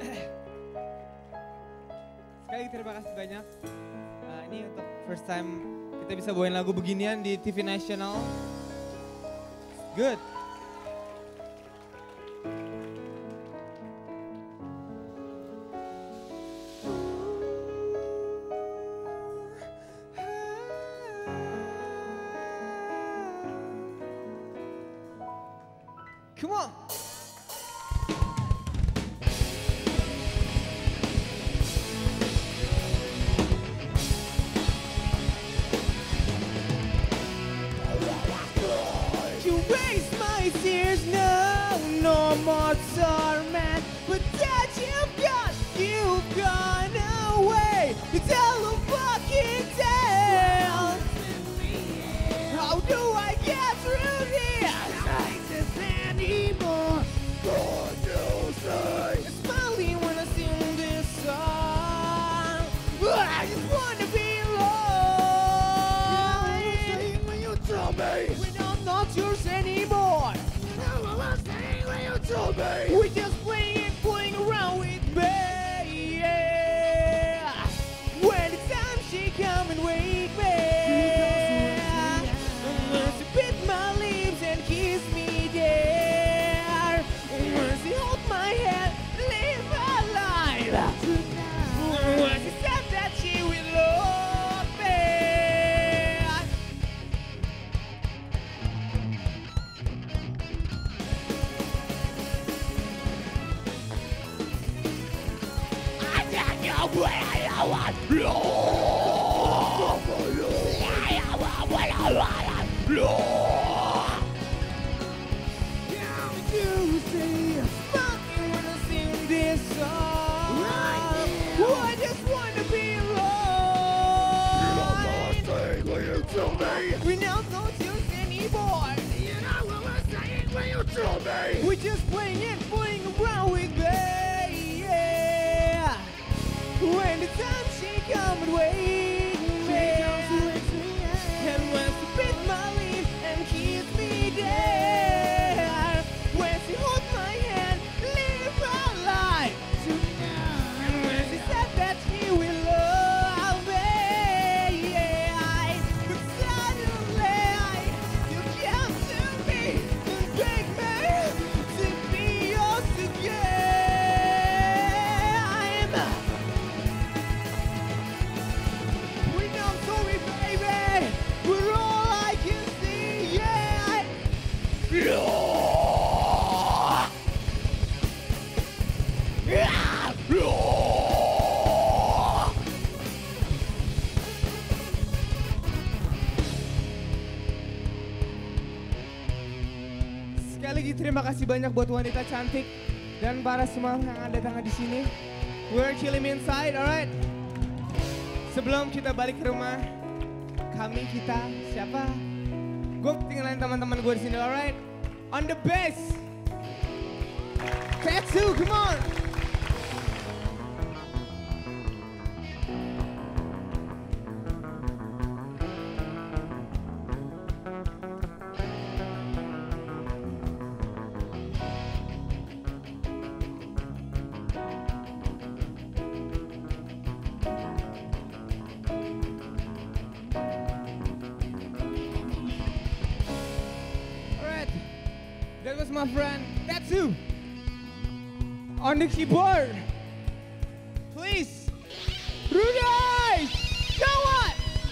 Sekali terima kasih banyak. Ini untuk first time kita bisa bawain lagu beginian di TV nasional. Good. Come on. You waste my tears, no more torment. But that you've gone away. You tell the fucking tale. How do I get through this? Anymore. God knows it's smiling when I sing this song. I just wanna be alone. When you tell me when I'm not yours anymore. Now I'm saying when you tell me we just playing around with me. Yeah. When the time she come and wake me. She bit my lips and kiss me there. When she hold my hand, live alive. When she said that she will love me. I don't know what I want. You say fucking when I sing this song. I just wanna be alone. When you tell me we now don't use anymore. You know what I'm saying when you tell me we just playing around with me. Yeah. When the time she come and wake me. And when she bit my lips and kiss me there. When she hold my hand, live our life tonight. And when she said that she will love me, yeah. But suddenly you come to me and beg me to be yours again. We know sorry, baby. We're all I can see, yeah. Sekali lagi terima kasih banyak buat wanita cantik dan para semua yang ada di sini. We're chilling inside, alright? Sebelum kita balik ke rumah, kita siapa? Gue tinggalin teman-teman gue di sini, alright? On the bass, Tattoo, come on! That was my friend Tattoo on the keyboard. Please, Rudy, go on!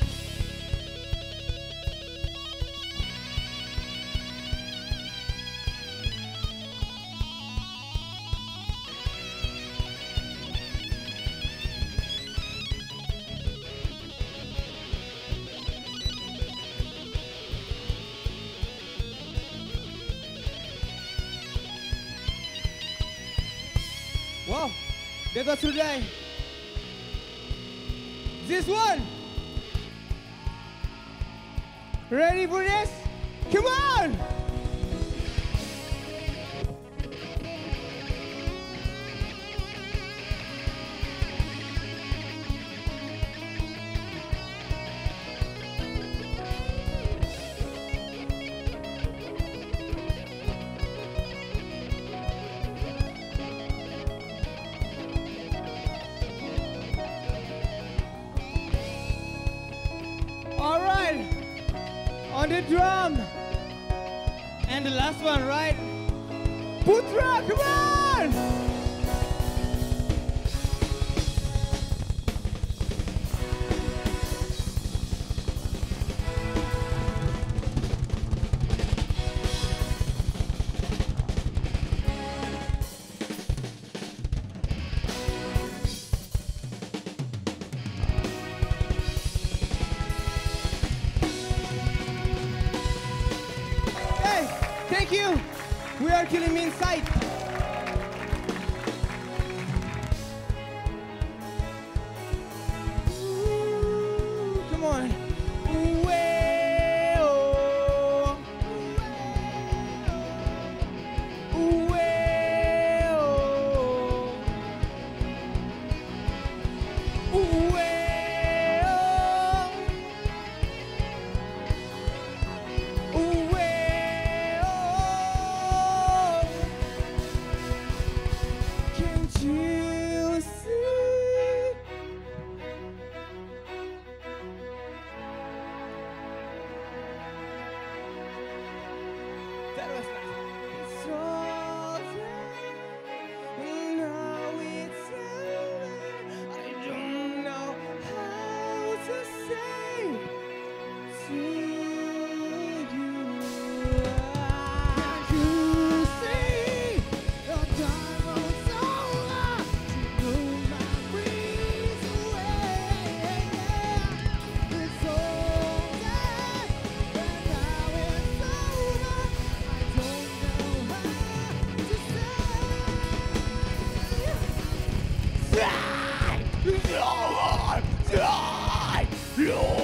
Wow, that was Rudy. This one. Ready for this? Come on! on the drum. And the last one, right? Putra, come on! Thank you. We are killing me inside. Ooh, come on. Ooh, way, oh. Ooh, way, oh. Ooh, way, oh. Ooh, way. You see, that was nice. It's all now it's over. I don't know how to say to you. Can't you see the diamonds over? Die! Die! Die!